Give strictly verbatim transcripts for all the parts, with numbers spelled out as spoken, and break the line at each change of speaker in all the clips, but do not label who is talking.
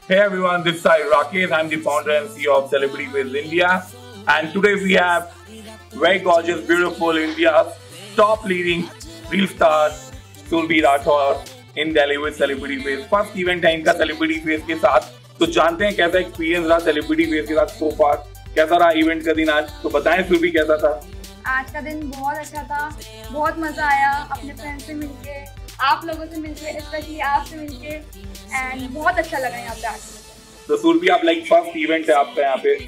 Hey everyone, this is Sai Rakesh. I'm the founder and C E O of Celebrity Waves India. And today we have very gorgeous, beautiful India's top leading reel star Surbhi Rathore in Delhi with Celebrity Waves. First event है इनका Celebrity Waves के साथ. तो जानते हैं कैसा experience रहा Celebrity Waves के साथ so far. कैसा रहा इवेंट का दिन आज? तो बताएं सुरभि कैसा था?
आज का दिन बहुत अच्छा था, बहुत मजा आया अपने फ्रेंड्स से मिलके, आप लोगों से मिलके, स्पेशली आपसे मिलके, एंड बहुत अच्छा लगा यहाँ पे आके।
तो सुरभि आप लाइक फर्स्ट इवेंट है आपका यहाँ पे?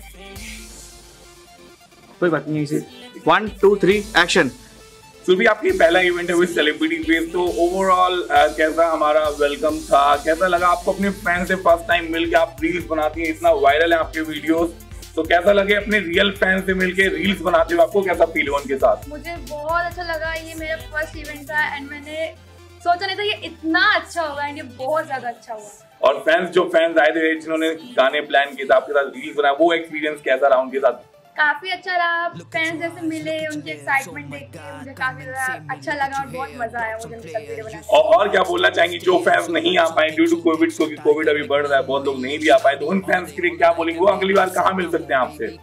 कोई बात नहीं, इसे one two three action.
Surabhi आपकी पहला इवेंट है विद सेलिब्रिटी वेव, तो ओवरऑल कैसा हमारा वेलकम था? कैसा लगा आपको अपने फ्रेंड से फर्स्ट टाइम मिलके? आप रील्स बनाती हैं, इतना वायरल है आपके वीडियोस, तो कैसा लगे अपने रियल फैन से मिलके रील्स बनाते हो? आपको कैसा फील हुआ उनके साथ?
मुझे बहुत अच्छा लगा, ये मेरा फर्स्ट इवेंट था एंड मैंने सोचा नहीं था ये इतना अच्छा होगा एंड ये बहुत ज्यादा अच्छा हुआ।
और फैंस जो फैंस आए थे जिन्होंने गाने प्लान किए थे आपके साथ रील्स बनाए, वो एक्सपीरियंस कैसा रहा उनके साथ?
काफी अच्छा रहा, फैंस जैसे मिले, उनकी एक्साइटमेंट देख के मुझे काफी ज्यादा अच्छा लगा और बहुत मजा आया मुझे उनके साथ वीडियो बनाने।
और, और क्या बोलना चाहेंगी जो फैंस नहीं आ पाए ड्यू टू कोविड, क्योंकि कोविड अभी बढ़ रहा है, बहुत लोग नहीं भी आ पाए, तो उन फैंस के लिए क्या बोलेंगे? वो अगली बार कहाँ मिल सकते हैं आपसे?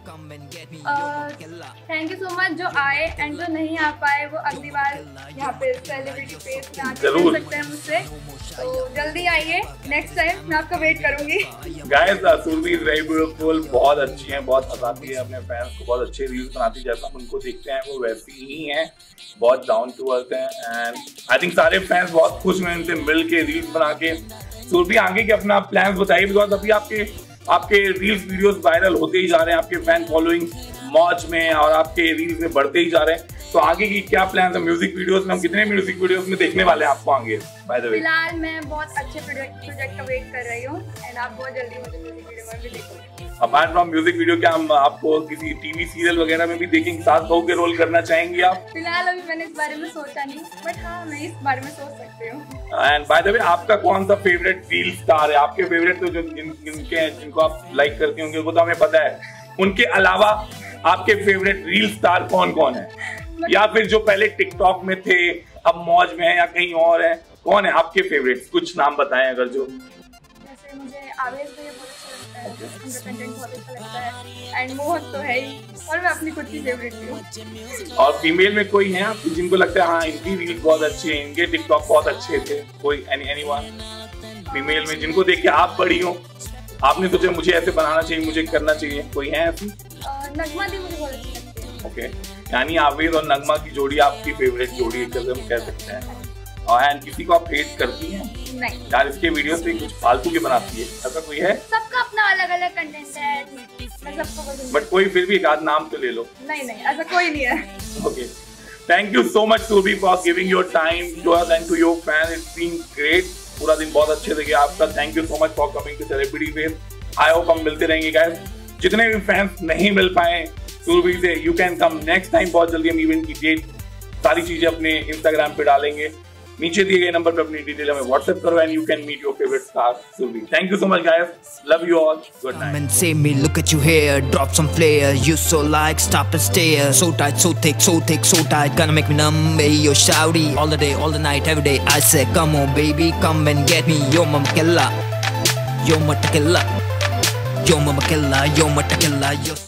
थैंक यू सो मच जो आए एंड जो नहीं आ पाए वो अगली बार यहाँ पे सेलिब्रिटी फेस में आके मिल सकते हैं मुझसे, तो जल्दी आइए, नेक्स्ट टाइम मैं आपका वेट करूंगी।
Guys Surabhi is very beautiful, बहुत अच्छी हैं, बहुत हंसाती है अपने फैंस को, बहुत अच्छे रील्स बनाती है, जैसा हम उनको देखते हैं वो वैसी ही हैं, बहुत डाउन टू अर्थ हैं एंड आई थिंक सारे फैंस बहुत खुश हुए इनसे मिल के रील्स बना के। सुरभि आगे के अपना प्लान्स बताइए, बिकॉज अभी आपके आपके रील्स वीडियोस वायरल होते ही जा रहे हैं, आपके फैन फॉलोइंग मौज में और आपके रील्स में बढ़ते ही जा रहे हैं, तो आगे की क्या प्लान है? म्यूजिक वीडियोस में हम कितने म्यूजिक वीडियोस में देखने वाले हैं आपको आगे? बाय द वे
फिलहाल मैं बहुत अच्छे प्रोजेक्ट का वेट कर रही हूँ एंड आप बहुत जल्दी मुझे म्यूजिक वीडियो में भी देखोगे।
अपार्ट फ्रॉम म्यूजिक वीडियो, क्या हम आपको किसी टीवी सीरियल वगैरह में भी देखेंगे? साथ बहू के रोल करना चाहेंगे आप?
फिलहाल अभी मैंने इस बारे में सोचा नहीं, बट हाँ मैं इस बारे में सोच सकती हूँ।
एंड बाय द वे आपका कौन सा फेवरेट रील स्टार है? आपके फेवरेट तो जो जिन, जिनके हैं जिनको आप लाइक करते होंगे वो तो हमें पता है, उनके अलावा आपके फेवरेट रील स्टार कौन कौन है? या फिर जो पहले टिकटॉक में थे अब मौज में है या कहीं और है, कौन है आपके फेवरेट? कुछ नाम बताएं अगर जो।
जैसे मुझे आवेश भैया बहुत अच्छा लगता है, उनका कंटेंट बहुत अच्छा लगता है एंड मोहन तो है ही, और मैं अपनी खुद की फेवरेट भी हूँ।
और फीमेल में कोई है आपकी जिनको लगता है हाँ इनकी रील बहुत अच्छी है, इनके टिकटॉक बहुत अच्छे थे? कोई एनी एनीवन फीमेल में जिनको देख के आप बड़ी हो, आपने सोचा मुझे ऐसे बनाना चाहिए, मुझे करना चाहिए, कोई है ऐसी?
नगमा दी मुझे बहुत अच्छी लगती है।
ओके, यानी आवेश और नगमा की जोड़ी आपकी फेवरेट जोड़ी एक तरह से हम कह सकते हैं। और एंड किसी को आप हेट करती हैं?
नहीं
यार इसके वीडियो से कुछ फालतू के बनाती है, ऐसा कोई है?
सबका अपना अलग अलग कंटेंट है, मैं सबको पसंद।
बट कोई फिर भी एक आध नाम तो ले लो।
नहीं नहीं ऐसा कोई नहीं है।
Okay, thank you so much Surabhi for giving your time to us and to your fan, it's been great. पूरा दिन बहुत अच्छे से गया आपका, thank you so much for coming to celebrity wave. I hope हम मिलते रहेंगे गाइस, जितने भी फैंस नहीं मिल पाए सुरभि से, you can come next time. बहुत जल्दी हम इवेंट की डेट सारी चीजें अपने इंस्टाग्राम पे डालेंगे, नीचे दिए गए नंबर पे अपनी डिटेल हमें व्हाट्सएप करो and you can meet your favourite star Surabhi. Thank you so much guys, love you all, good night.
Come and say me, look at you here, drop some flair. You so like, stop and stare. So tight, so thick, so thick, so tight, gonna make me numb. Hey, yo, shouty, all the day, all the night, every day. I say, come on, baby, come and get me. Yo, mama killa, yo, mata killa, yo, mama killa, yo, mata killa, yo.